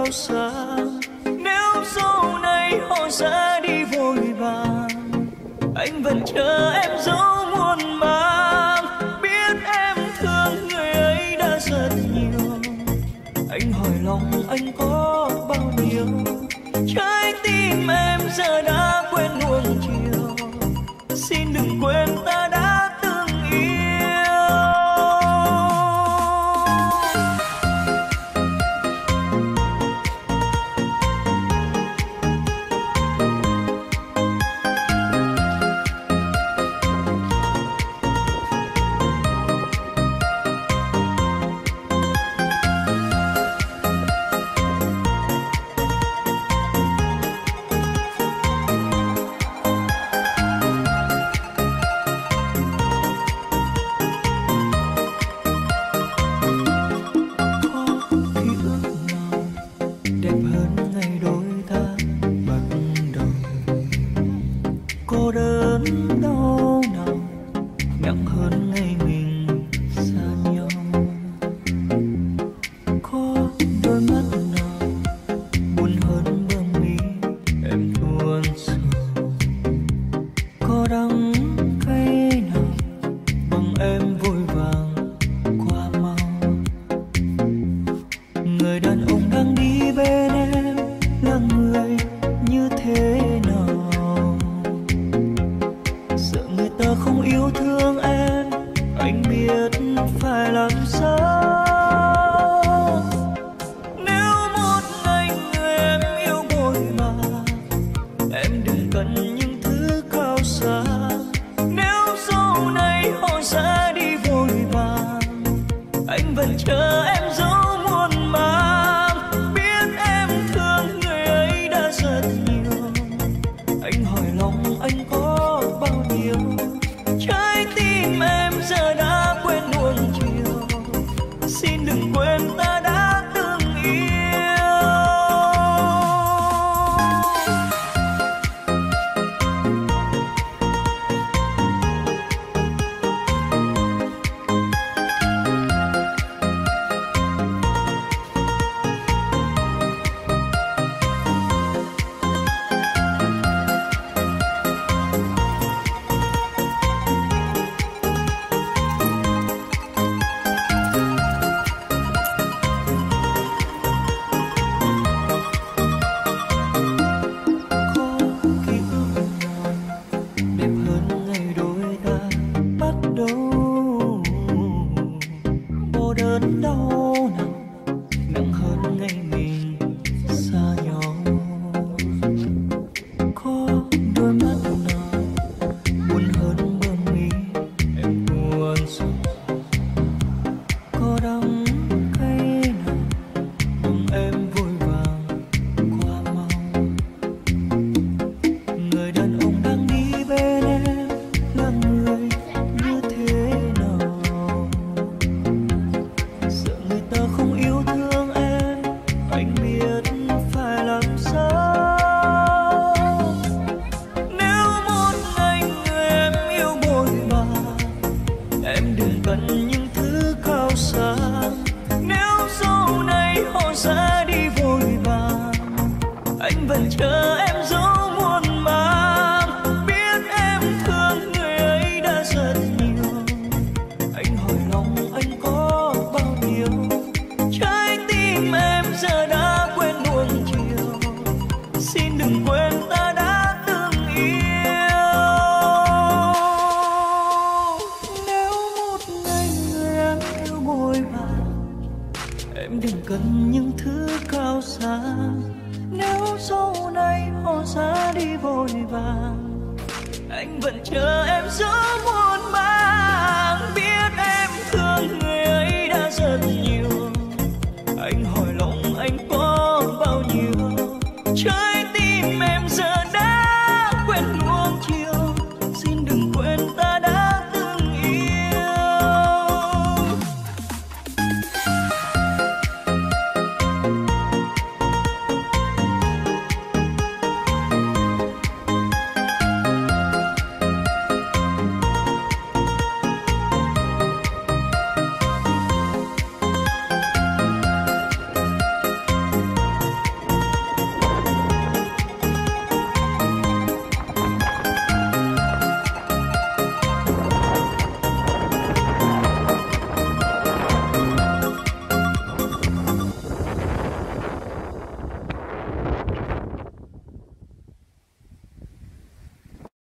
cao xa. Nếu sau này họ sẽ đi vội vàng, anh vẫn chờ em dấu muôn mang. Biết em thương người ấy đã rất nhiều, anh hỏi lòng anh có bao nhiêu. Trái tim em giờ đã quên nuông chiều, xin đừng quên ta đã từng yêu. Cô đơn đau nào nặng hơn ngày mình xa nhau. Có đôi mắt nào buồn hơn bờ mi em tuôn sầu. Có đắng cay nào bằng em vội vàng qua mau. Người đàn ông đang đi bên em là người như thế nào? Ta không yêu thương em, anh biết phải làm sao. Nếu một ngày người em yêu vội vàng, em đừng cần những thứ cao xa. Nếu sau này họ sẽ đi vội vàng, anh vẫn chờ em dấu muôn mang. Biết em thương người ấy đã rất nhiều, anh hỏi lòng anh có bao nhiêu. Trái tim em giờ đã quên nuông chiều, xin đừng quên ta đã từng yêu. Đớn đau nào nặng hơn ngày mình xa nhau. Có đôi mắt nào buồn hơn bờ mi em buồn sầu. Có đắng cay nào cùng em vội vàng qua mau. Người đàn ông đang đi bên em là người như thế nào? Ta không yêu thương em, anh biết phải làm sao. Nếu một ngày người em yêu vội vàng, em đừng cần những thứ cao xa. Nếu sau này họ sẽ đi vội vàng, anh vẫn chờ em dấu muôn mang. Biết em thương người ấy đã rất nhiều, anh hỏi lòng anh có bao nhiêu. Trái tim em giờ đã quên nuông chiều, xin đừng quên ta đã từng yêu. Nếu một ngày người em yêu vội vàng, em đừng cần những thứ cao xa. Nếu sau này họ sẽ đi vội vàng, anh vẫn chờ em giữa muôn mang. Biết em thương người ấy đã rất nhiều, anh hỏi lòng anh có bao nhiêu. Trái